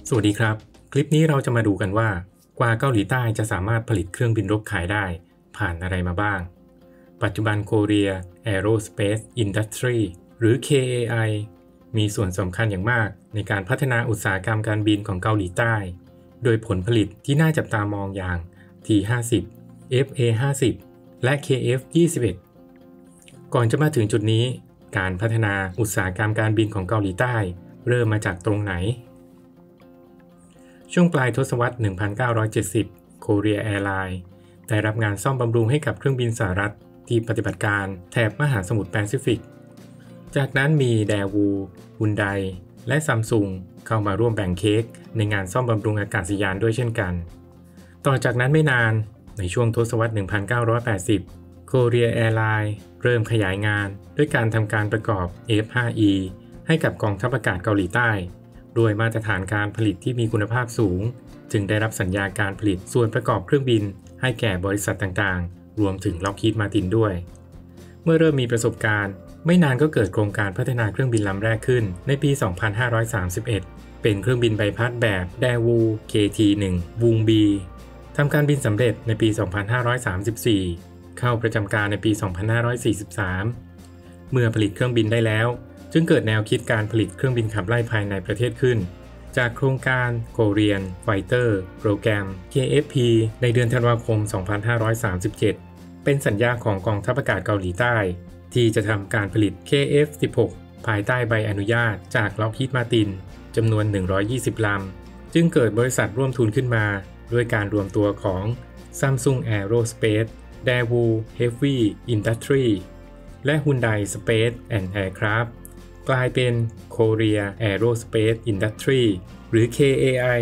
สวัสดีครับคลิปนี้เราจะมาดูกันว่ากว่าเกาหลีใต้จะสามารถผลิตเครื่องบินรบขายได้ผ่านอะไรมาบ้างปัจจุบัน Korea Aerospace Industry หรือ KAI มีส่วนสำคัญอย่างมากในการพัฒนาอุตสาหกรรมการบินของเกาหลีใต้โดยผลผลิตที่น่าจับตามองอย่าง T-50 FA-50 และ KF-21 ก่อนจะมาถึงจุดนี้การพัฒนาอุตสาหกรรมการบินของเกาหลีใต้เริ่มมาจากตรงไหนช่วงปลายทศวรรษ 1970 Korea Airlines ได้รับงานซ่อมบำรุงให้กับเครื่องบินสหรัฐที่ปฏิบัติการแถบมหาสมุทรแปซิฟิกจากนั้นมี Daewoo Hyundai และ Samsung เข้ามาร่วมแบ่งเค้กในงานซ่อมบำรุงอากาศยานด้วยเช่นกันต่อจากนั้นไม่นานในช่วงทศวรรษ 1980 Korea Airlines เริ่มขยายงานด้วยการทำการประกอบ F-5E ให้กับกองทัพอากาศเกาหลีใต้ด้วยมาตรฐานการผลิตที่มีคุณภาพสูงจึงได้รับสัญญาการผลิตส่วนประกอบเครื่องบินให้แก่บริษัทต่างๆรวมถึง Lockheed Martin ด้วยเมื่อเริ่มมีประสบการณ์ไม่นานก็เกิดโครงการพัฒนาเครื่องบินลำแรกขึ้นในปี 2531 เป็นเครื่องบินใบพัดแบบ Daewoo KT-1 Wing B ทำการบินสำเร็จในปี 2534 เข้าประจำการในปี 2543 เมื่อผลิตเครื่องบินได้แล้วจึงเกิดแนวคิดการผลิตเครื่องบินขับไล่ภายในประเทศขึ้นจากโครงการ Korean Fighter Program KFP ในเดือนธันวาคม 2537 เป็นสัญญาของกองทัพอากาศเกาหลีใต้ที่จะทำการผลิต KF-16 ภายใต้ใบอนุญาตจาก Lockheed Martin จำนวน 120 ลำจึงเกิดบริษัทร่วมทุนขึ้นมาด้วยการรวมตัวของ Samsung Aerospace Daewoo Heavy Industry และ Hyundai Space and Aircraftกลายเป็น Korea Aerospace Industry หรือ KAI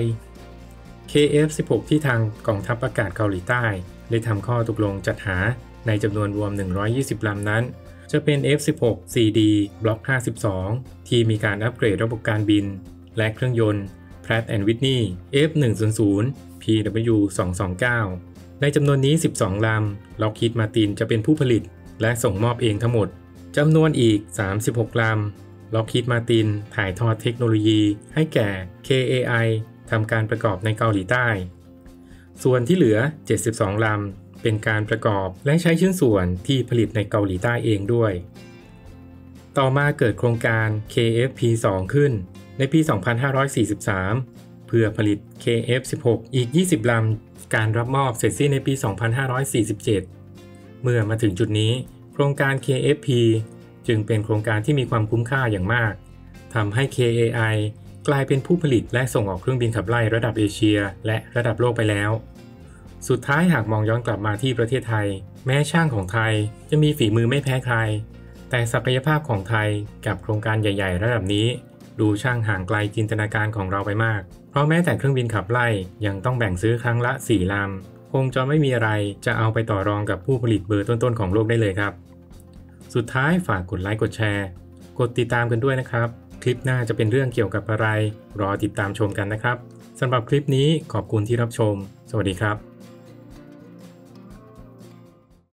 KF-16 ที่ทางกองทัพอากาศเกาหลีใต้ได้ทำข้อตกลงจัดหาในจำนวนรวม 120 ลำนั้นจะเป็น F-16CD Block 52 ที่มีการอัปเกรดระบบการบินและเครื่องยนต์ Pratt & Whitney F100 PW229 ในจำนวนนี้ 12 ลำ Lockheed Martin จะเป็นผู้ผลิตและส่งมอบเองทั้งหมดจำนวนอีก 36 ลำLockheed Martin ถ่ายทอดเทคโนโลยีให้แก่ KAI ทำการประกอบในเกาหลีใต้ส่วนที่เหลือ 72 ลำเป็นการประกอบและใช้ชิ้นส่วนที่ผลิตในเกาหลีใต้เองด้วยต่อมาเกิดโครงการ KFP2 ขึ้นในปี 2543 เพื่อผลิต KF16 อีก 20 ลำการรับมอบเสร็จสิ้นในปี 2547 เมื่อมาถึงจุดนี้โครงการ KFPจึงเป็นโครงการที่มีความคุ้มค่าอย่างมากทำให้ KAI กลายเป็นผู้ผลิตและส่งออกเครื่องบินขับไล่ระดับเอเชียและระดับโลกไปแล้วสุดท้ายหากมองย้อนกลับมาที่ประเทศไทยแม้ช่างของไทยจะมีฝีมือไม่แพ้ใครแต่ศักยภาพของไทยกับโครงการใหญ่ๆระดับนี้ดูช่างห่างไกลจินตนาการของเราไปมากเพราะแม้แต่เครื่องบินขับไล่ยังต้องแบ่งซื้อครั้งละ 4 ลำคงจะไม่มีอะไรจะเอาไปต่อรองกับผู้ผลิตเบอร์ต้นๆของโลกได้เลยครับสุดท้ายฝากกดไลค์กดแชร์กดติดตามกันด้วยนะครับคลิปหน้าจะเป็นเรื่องเกี่ยวกับอะไรรอติดตามชมกันนะครับสำหรับคลิปนี้ขอบคุณที่รับชมสวัสดีครับ